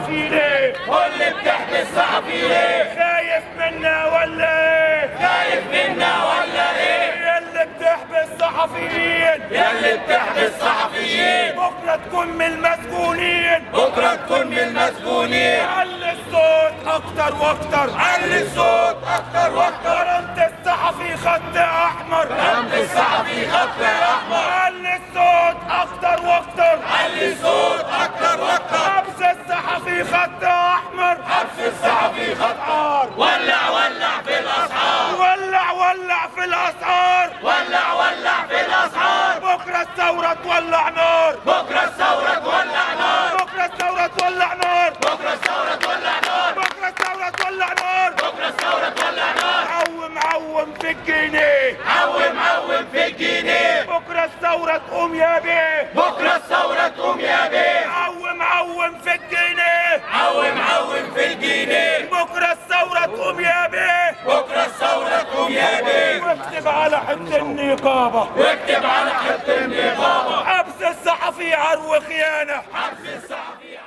الصحفي ليه؟ قول لي بتحمي الصحفي ليه؟ خايف منا ولا ايه؟ خايف منا ولا ايه؟ ياللي بتحمي الصحفيين، ياللي بتحمي الصحفيين، بكره تكون من المسجونين، بكره تكون من المسجونين. علي الصوت اكتر واكتر، علي الصوت اكتر واكتر. كرامة الصحفي خط احمر، كرامة الصحفي خط احمر. علي الصوت اكتر واكتر، علي الصوت اكتر واكتر. حبس الصحفي خط احمر، حبس الصحفي خط احمر. ولع ولع في الاسعار، ولع ولع في الاسعار، ولع ولع في الاسعار. بكره الثوره تولع نار، بكره الثوره تولع نار، بكره الثوره تولع نار، بكره الثوره تولع نار، بكره الثوره تولع نار، بكره الثوره تولع نار. عوم عوم في الجنيه، عوم عوم في الجنيه. بكره الثوره تقوم يا بيه، بكره الثوره تقوم يا بيه. عوم عوم في الجنيه، عوم عوم في الجنيه. بكره الثوره تقوم يا بيه، بكره الثوره تقوم يا بيه. واكتب على حد النقابه، واكتب على حد النقابه. حبس الصحفي عرو خيانه، حبس الصحفي